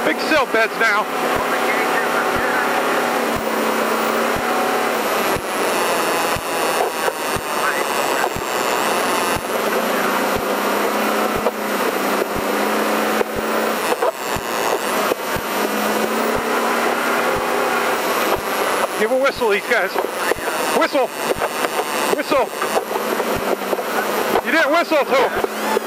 Big silt beds now. Give a whistle, these guys. Whistle. Whistle. You didn't whistle too.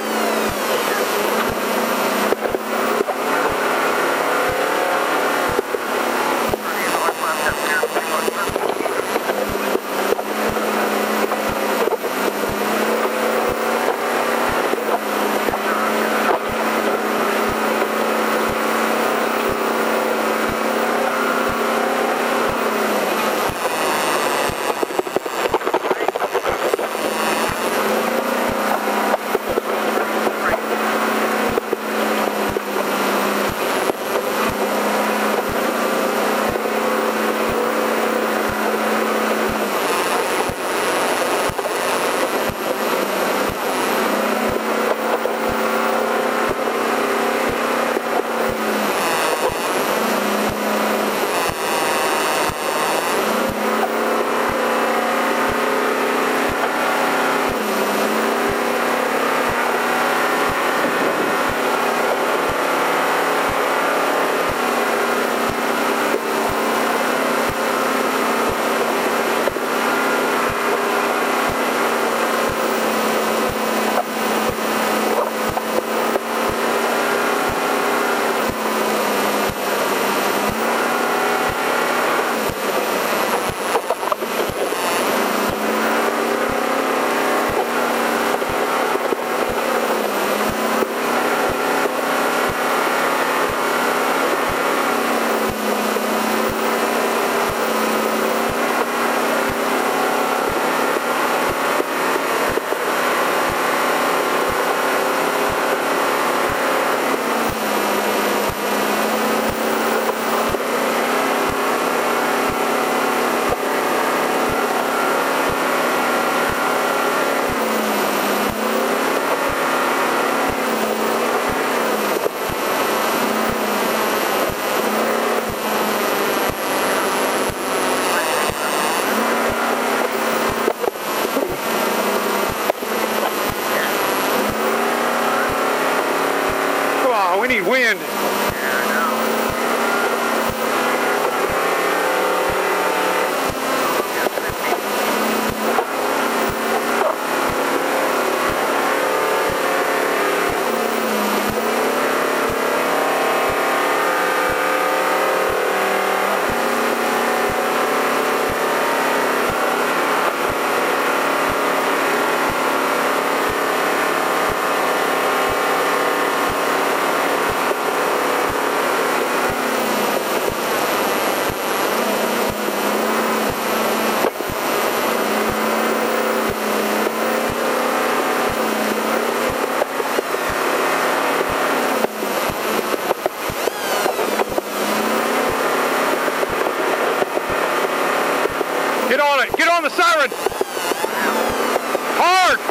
We need wind. Get on it. Get on the siren. Hard.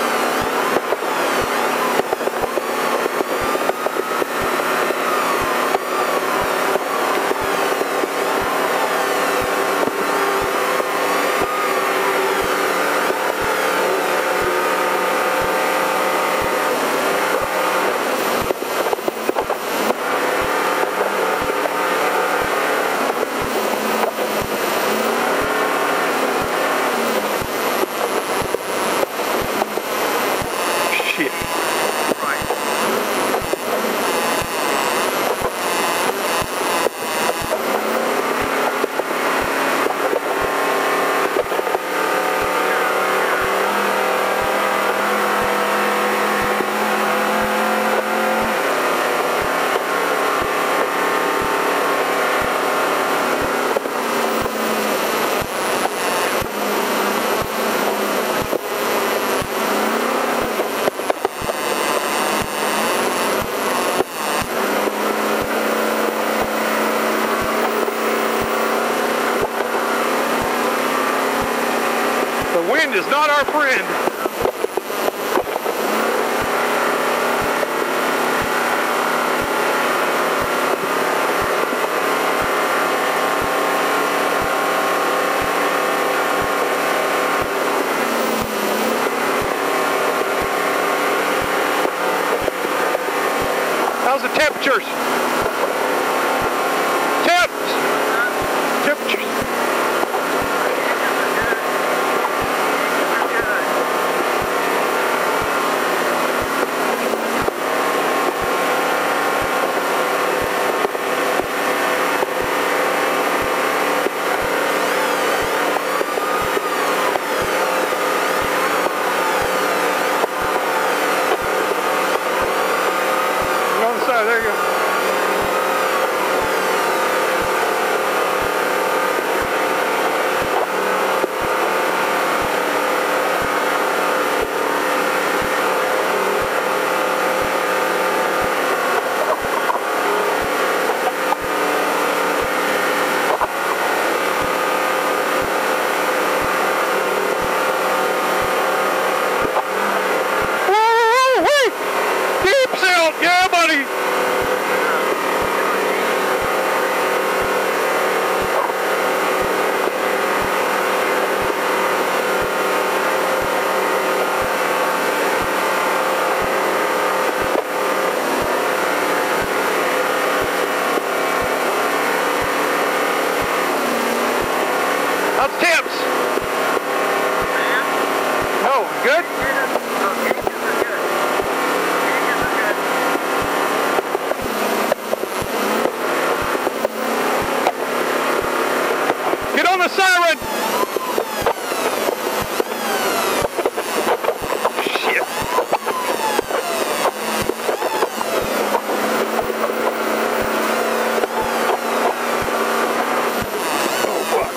The wind is not our friend. How's the temperatures? Temperatures. There you go. Deep silt, yeah, buddy. How's temps? No, good? Get on the siren! Shit. Oh, fuck.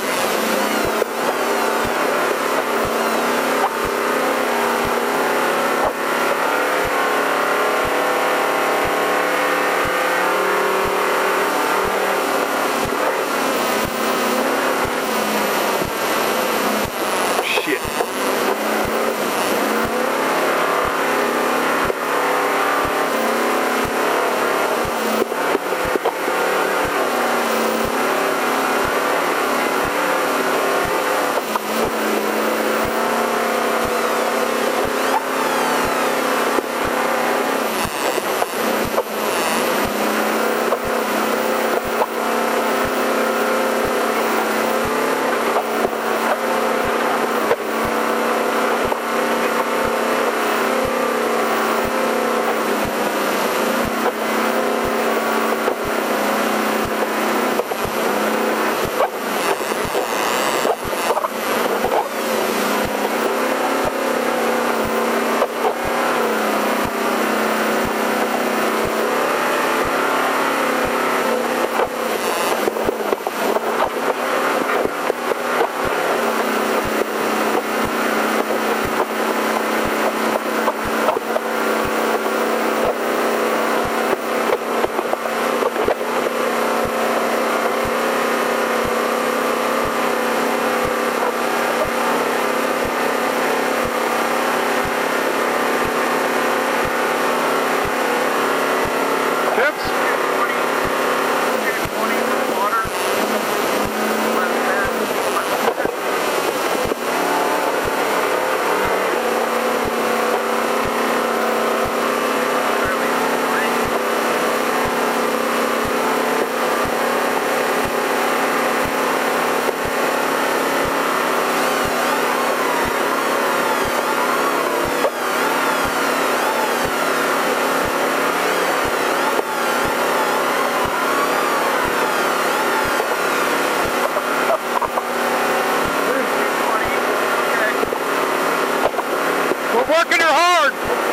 Working her hard.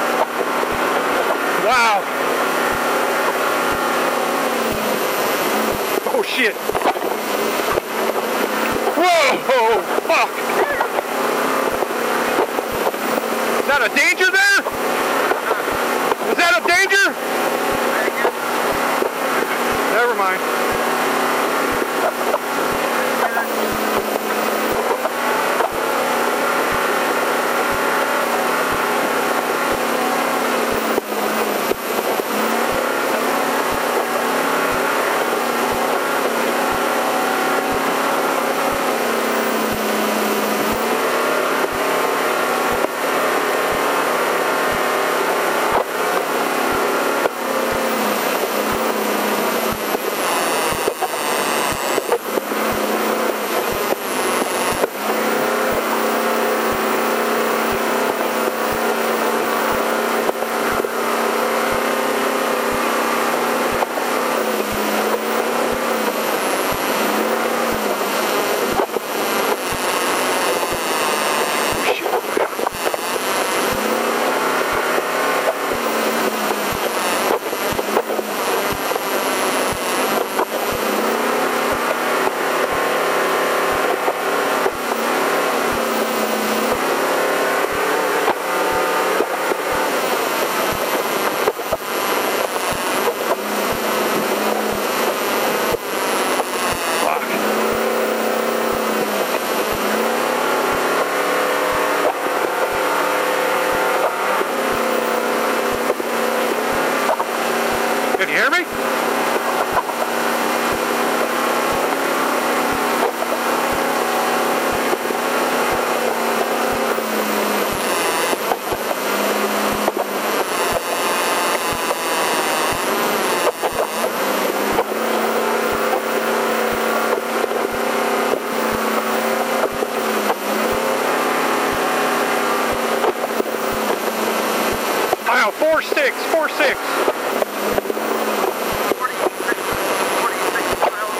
Wow. Oh shit. Whoa, fuck. Is that a danger there? Is that a danger? Never mind. hear me? Wow, 4.6, 4.6. 46 miles.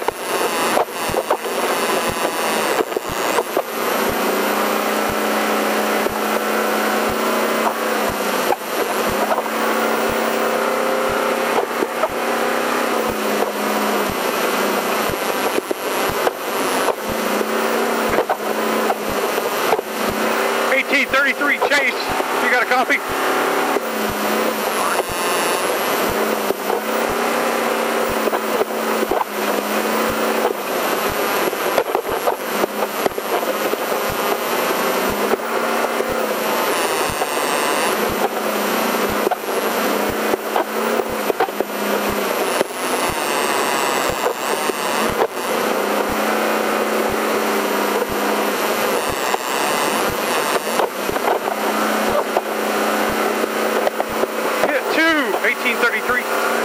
1833 Chase, you got a copy? Hit 2, 1833.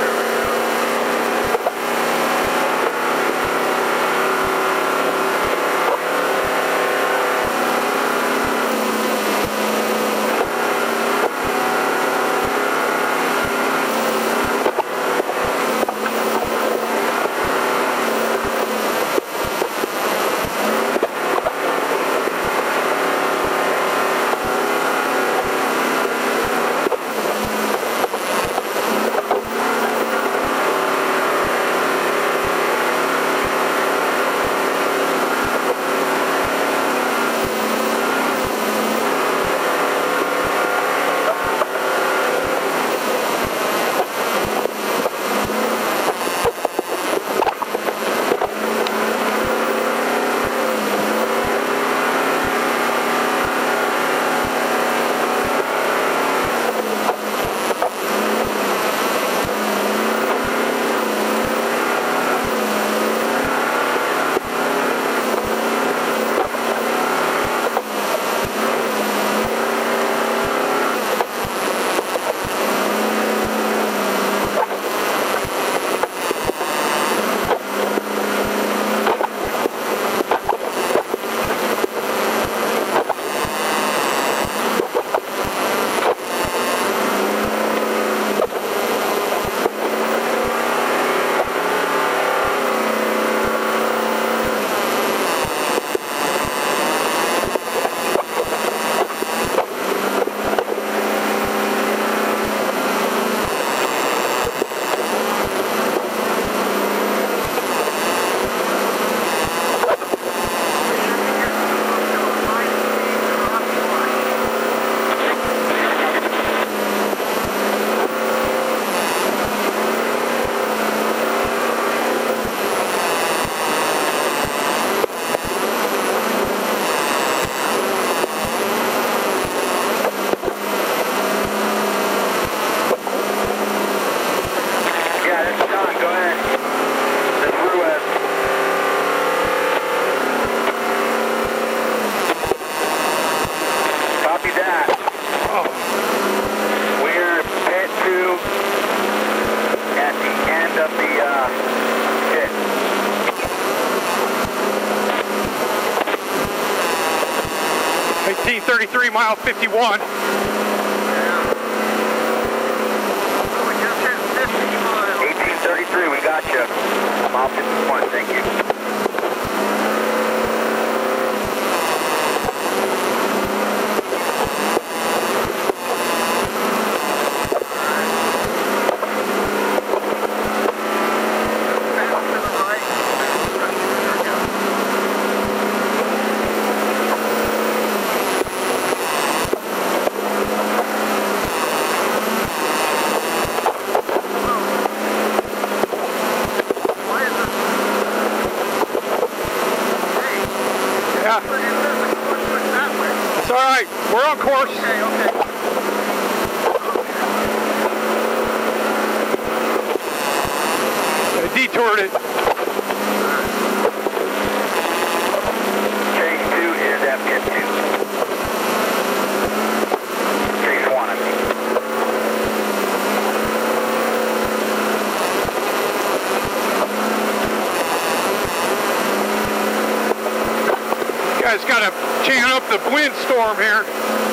of the pit. Yeah. 1833 mile 51. We just hit 50 miles. 1833, we got you. Mile 51, thank you. It's all right. We're on course. Okay, okay. guys got to can up the windstorm here.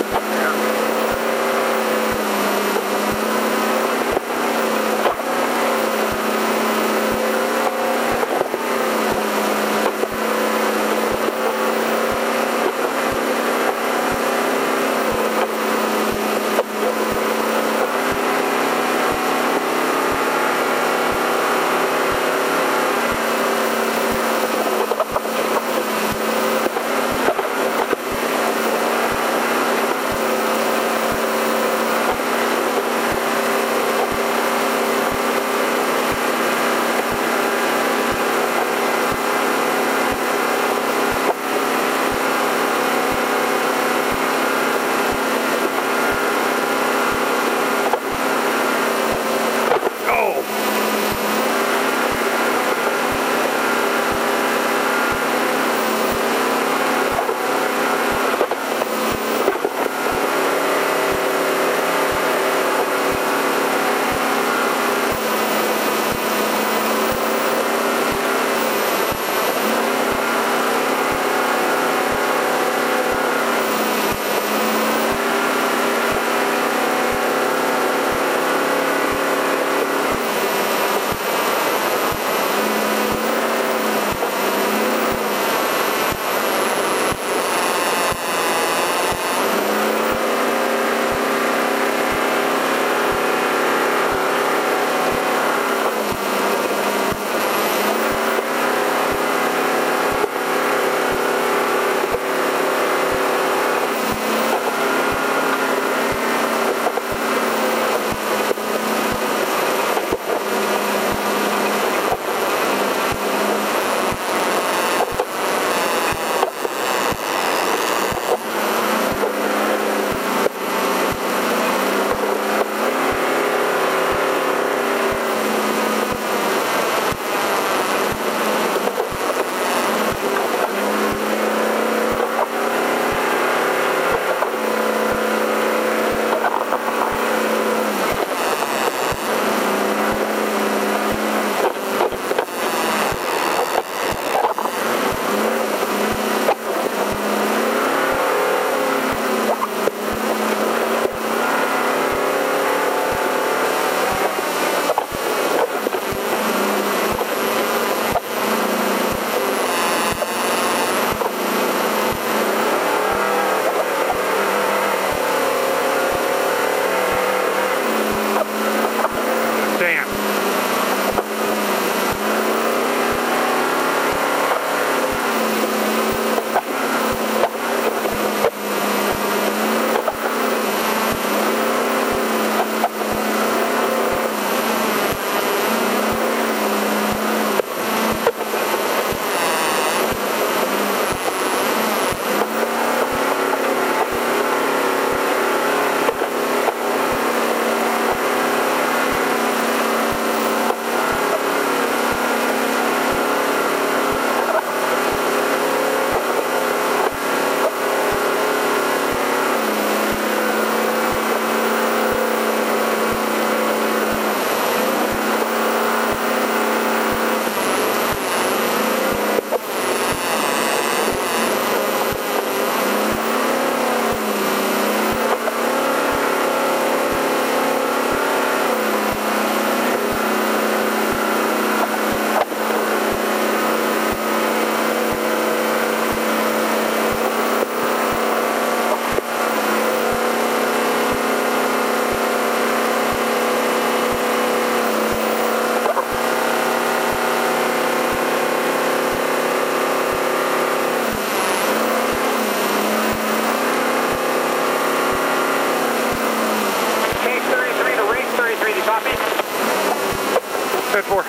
Head for.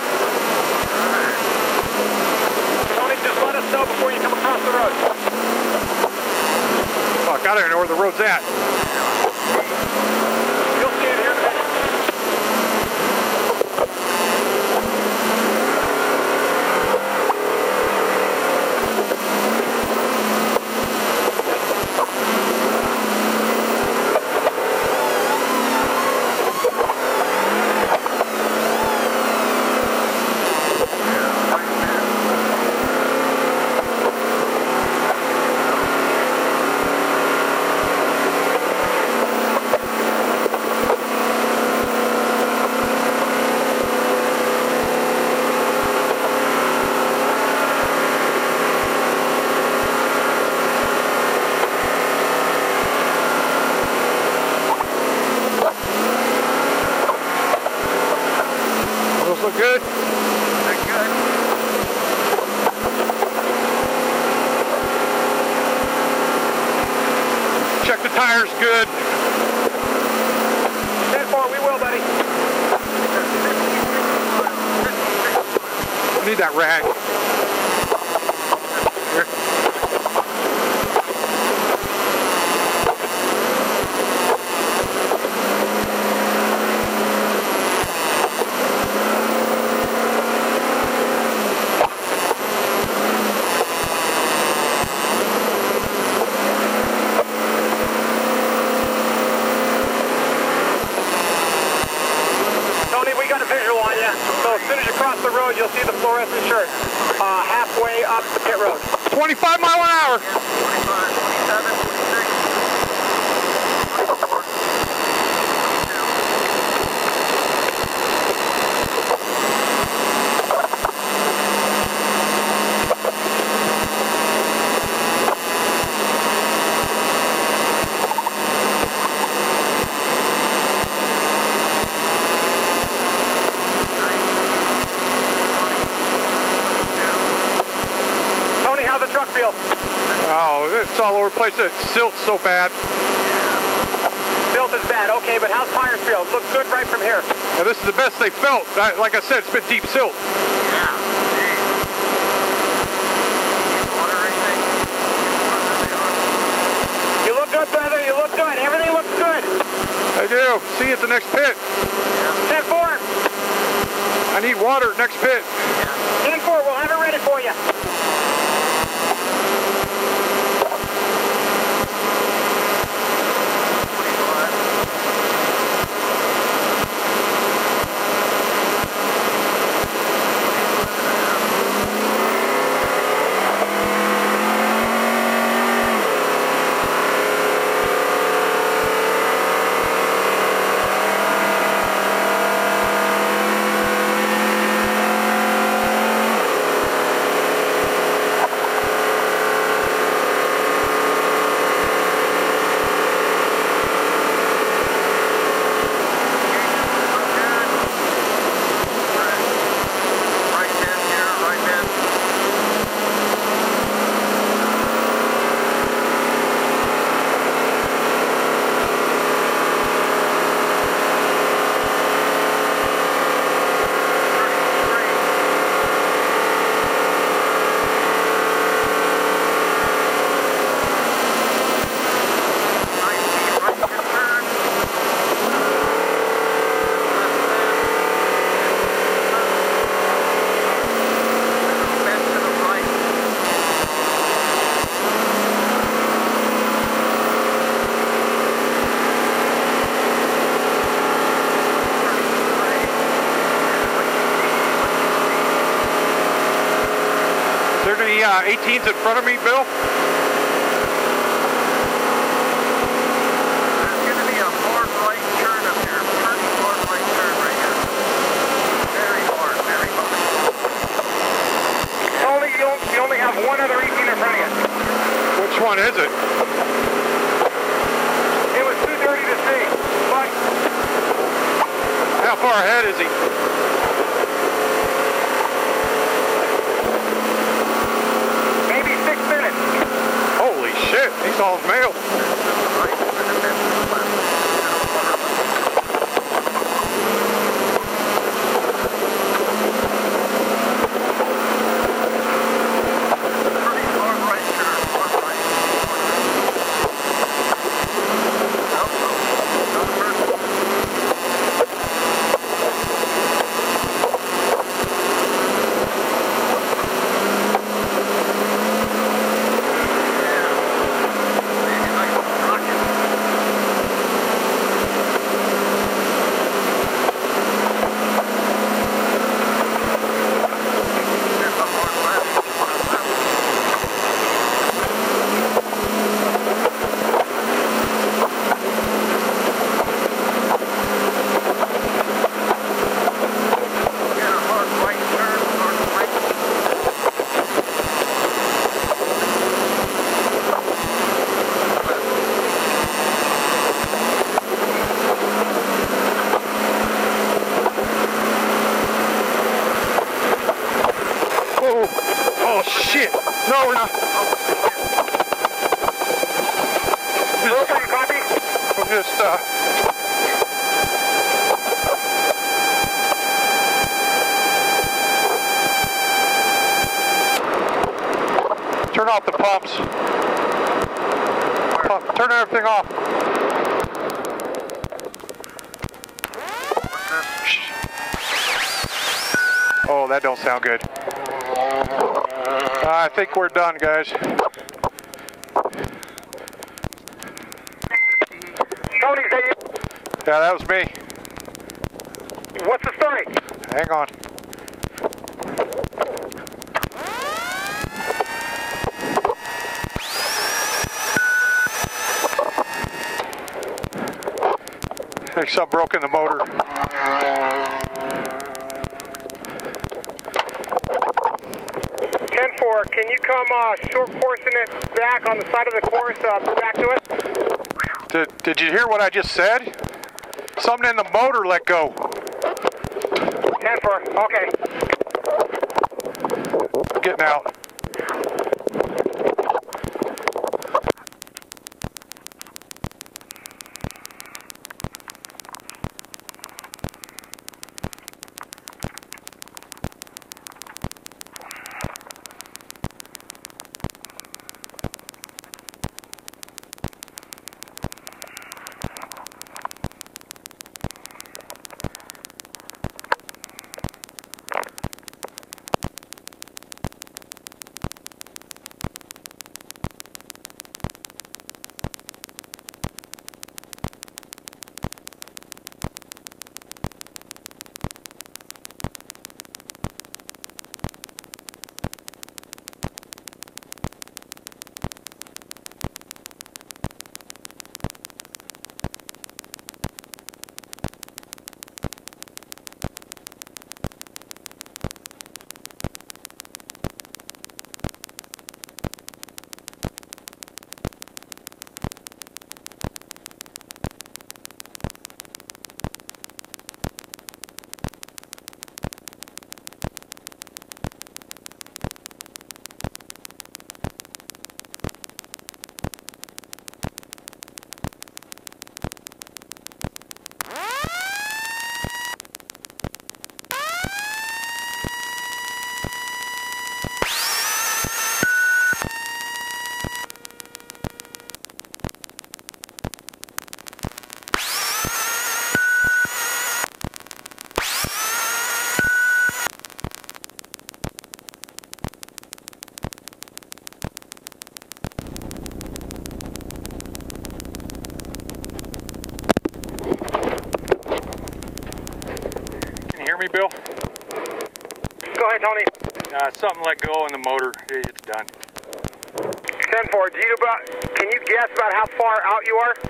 Tony, just let us know before you come across the road. Fuck, I don't know where the road's at. You'll see it here in a minute. Need that rag. Here. Tony, we got a visual on you. So as soon as you cross the road, you'll see the fluorescent shirt halfway up the pit road. 25 mile an hour. 25, 27, 26, 24, Tony, how's the truck feel? Oh, it's all over the place. It silt's so bad. Silt is bad, okay, but how's tires feel? Looks good right from here. Now, this is the best they felt. Like I said, it's been deep silt. yeah. Water racing. You look good, brother. You look good. Everything looks good. I do. See you at the next pit. 10-4. I need water at next pit. 10-4. We'll have it ready for you. Is there any 18s in front of me, Bill? There's going to be a hard right turn up here. Pretty hard right turn right here. Very hard, very hard. Tony, you only have one other 18 in front of you. Which one is it? It was too dirty to see, but How far ahead is he? maybe 6 minutes. Holy shit, he's all mail. Right, and then to the left. And a water left. Pretty hard right turn, hard right. Nope, another person. Oh shit! No, we're not. Wilson, copy? We'll just off the pumps. Turn everything off. Oh, that don't sound good. I think we're done, guys. Tony, is that you? Yeah, that was me. What's the story? Hang on. I think something broke in the motor. 10-4, can you come short coursing it back on the side of the course, back to us? Did you hear what I just said? Something in the motor let go. 10-4, okay. Getting out. Me, Bill? Go ahead, Tony. Something let go in the motor. It's done. 10-4, can you guess about how far out you are?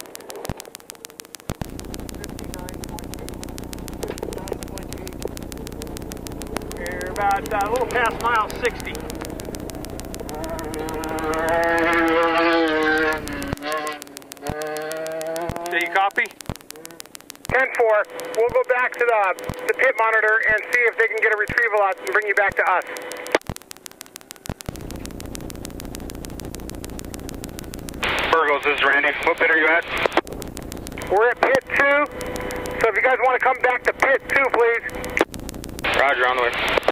We're about a little past mile 60. Do you copy? 10-4, we'll go back to the pit monitor and see if they can get a retrieval out and bring you back to us. Burgos, this is Randy. What pit are you at? We're at pit 2, so if you guys want to come back to pit 2, please. Roger, on the way.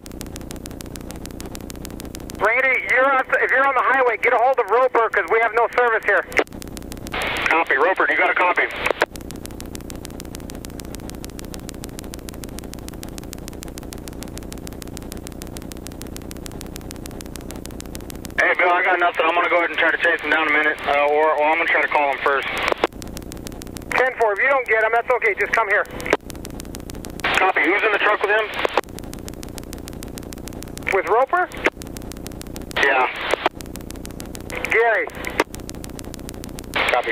Randy, if you're on the highway, get a hold of Roper because we have no service here. Copy. Roper, you got a copy? Hey, Bill, I got nothing. I'm going to go ahead and try to chase him down a minute, or I'm going to try to call him first. 10-4, if you don't get him, that's okay. Just come here. Copy. Who's in the truck with him? With Roper? Yeah. Gary. Copy.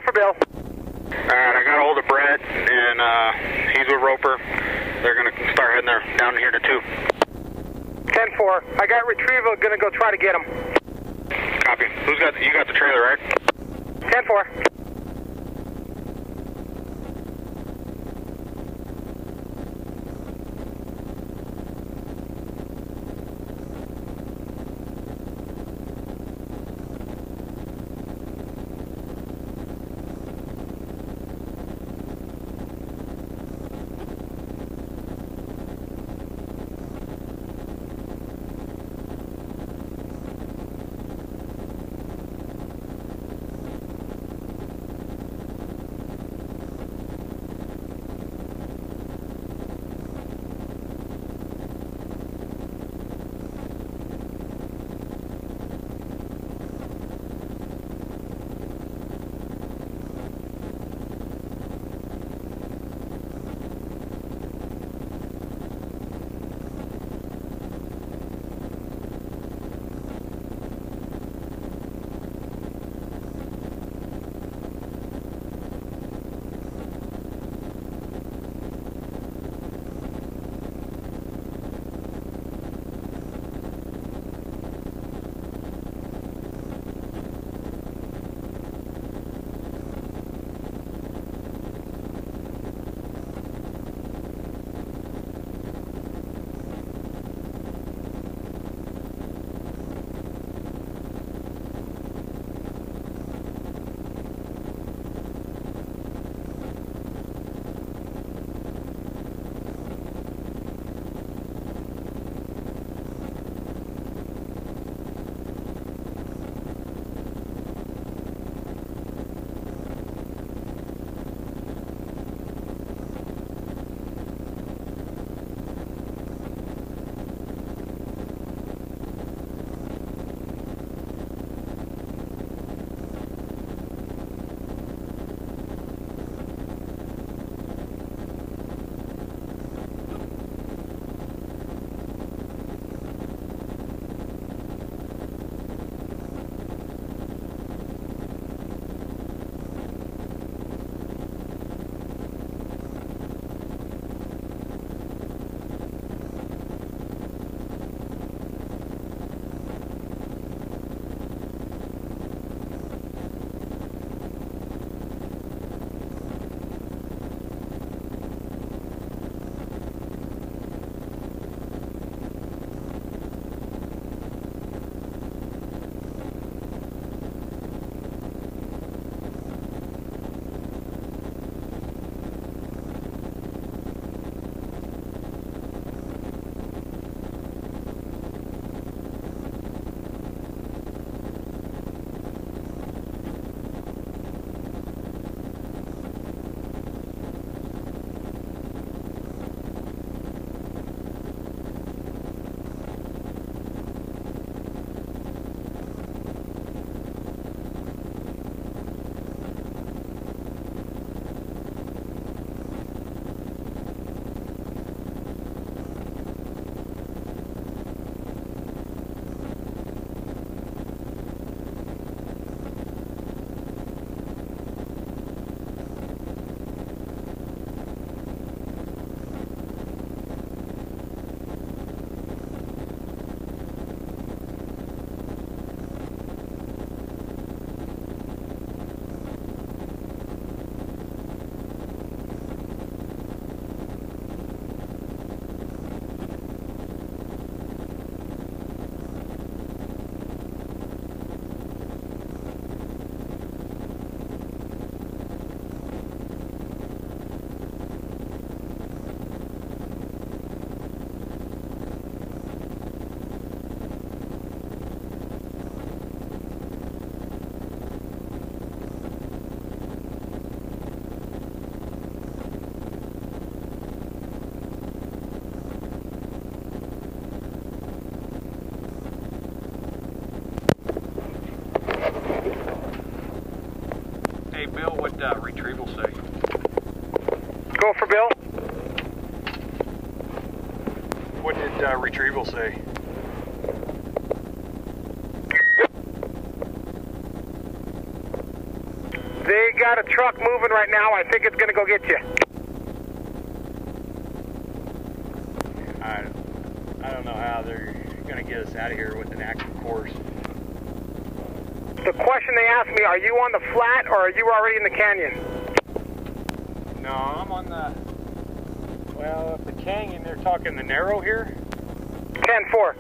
for Bill. Alright, I got a hold of Brett, and he's with Roper. They're going to start heading there, down here to 2. 10-4. I got retrieval, gonna go try to get him. Copy. You got the trailer, right? 10-4. Hey Bill, what retrieval say? Go for Bill. What did retrieval say? They got got a truck moving right now. I think it's going to go get you. I don't know how they're going to get us out of here with an active course. The question they asked me, are you on the flat or are you already in the canyon? No, I'm on the, well, the canyon, they're talking the narrow here. 10-4.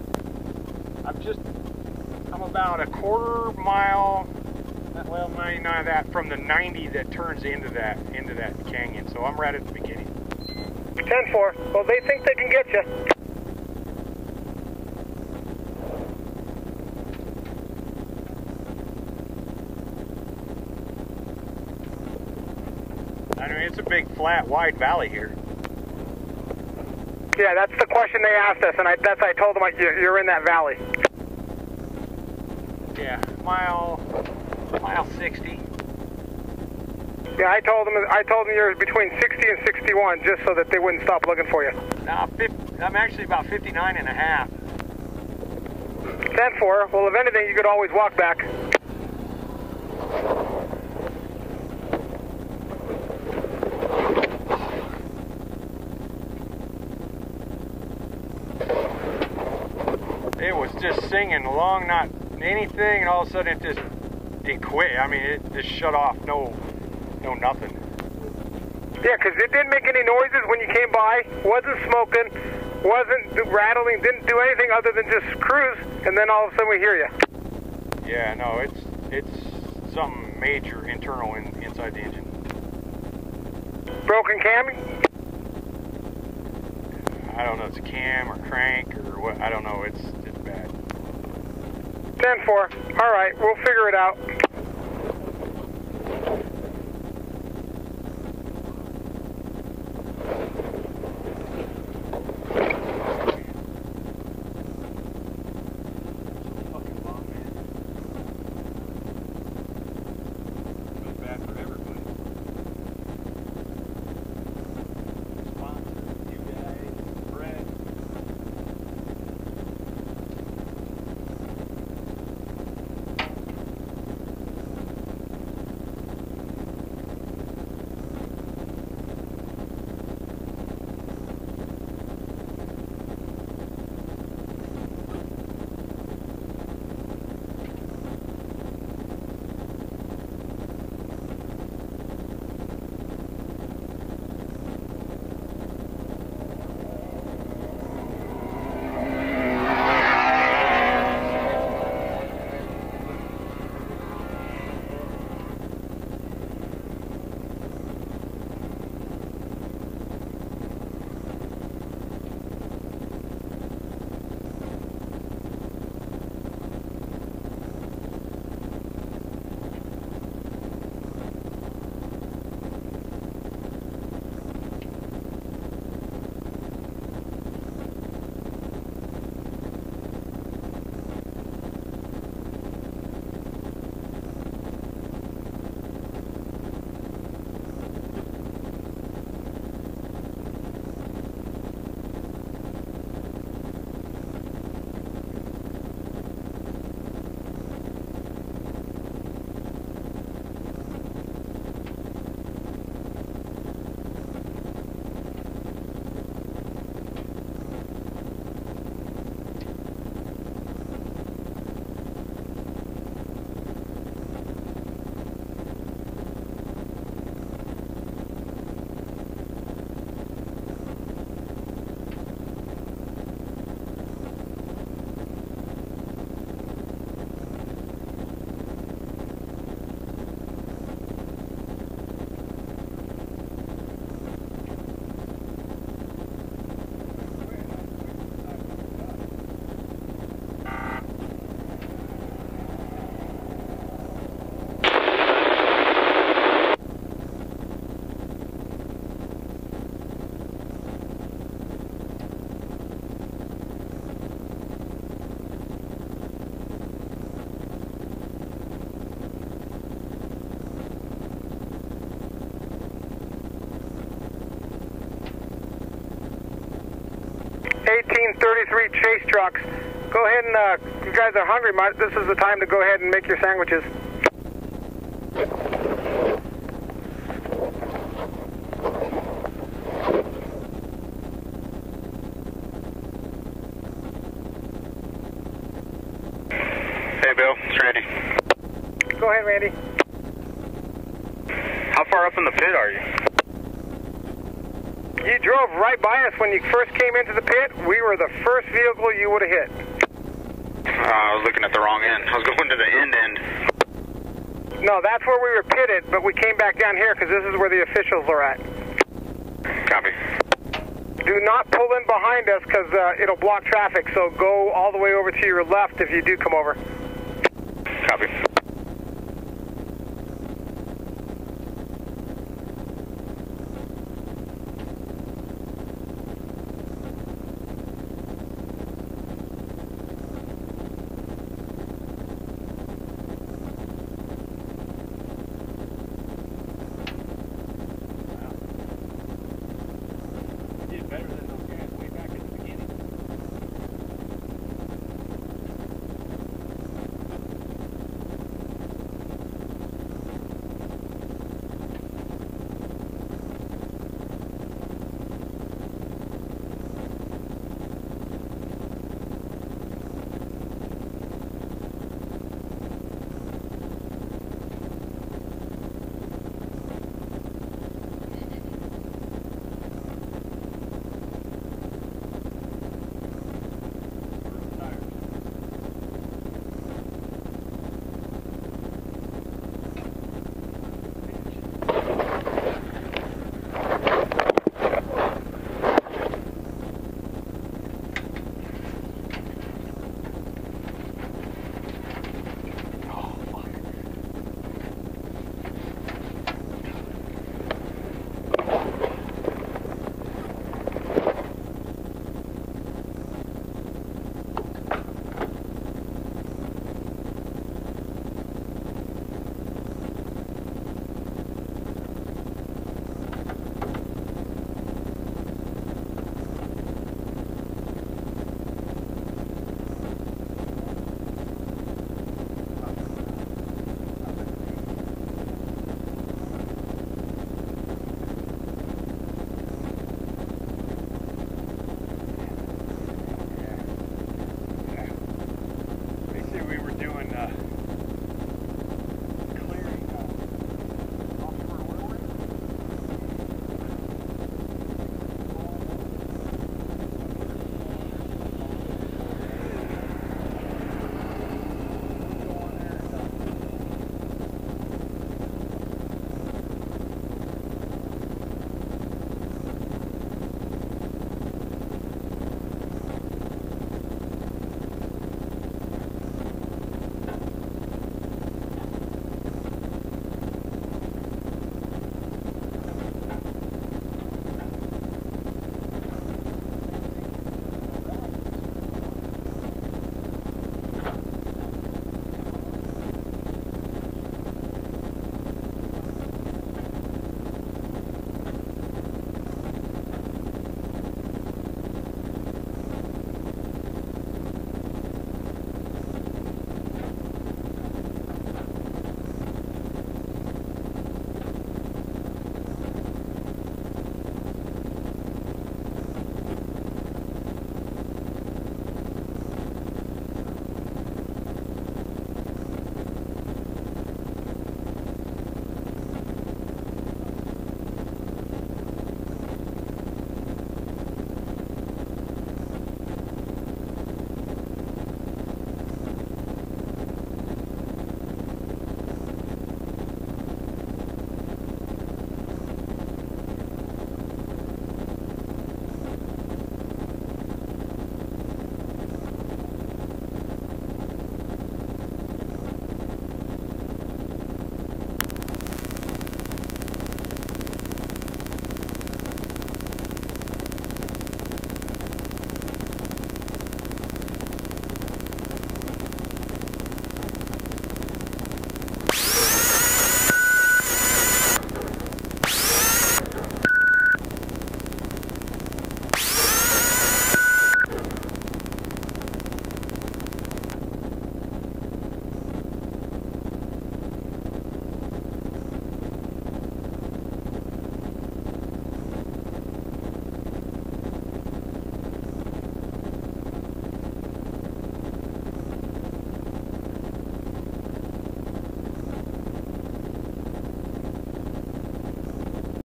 I'm about a quarter mile, well, 99 of that from the 90 that turns into that canyon. So I'm right at the beginning. 10-4. Well, they think they can get you. I mean, it's a big, flat, wide valley here. Yeah, that's the question they asked us, and I told them you're in that valley. Yeah, mile 60. Yeah, I told them you're between 60 and 61, just so that they wouldn't stop looking for you. No, I'm actually about 59 and a half. 10-4. Well, if anything, you could always walk back. It was just singing along, not anything, and all of a sudden it quit. I mean, it just shut off. No nothing. Yeah, because it didn't make any noises when you came by. Wasn't smoking. Wasn't rattling. Didn't do anything other than just cruise. And then all of a sudden we hear you. Yeah, no, it's something major internal inside the engine. Broken cam? I don't know. It's a cam or crank or what. I don't know. It's bad. 10-4. All right, we'll figure it out. Chase trucks. Go ahead and, you guys are hungry. This is the time to go ahead and make your sandwiches. Hey, Bill. It's Randy. Go ahead, Randy. How far up in the pit are you? You drove right by us when you first came into the pit. We were the first vehicle you would have hit. I was looking at the wrong end. I was going to the end. No, that's where we were pitted, but we came back down here because this is where the officials are at. Copy. Do not pull in behind us because it'll block traffic, so go all the way over to your left if you do come over. Copy.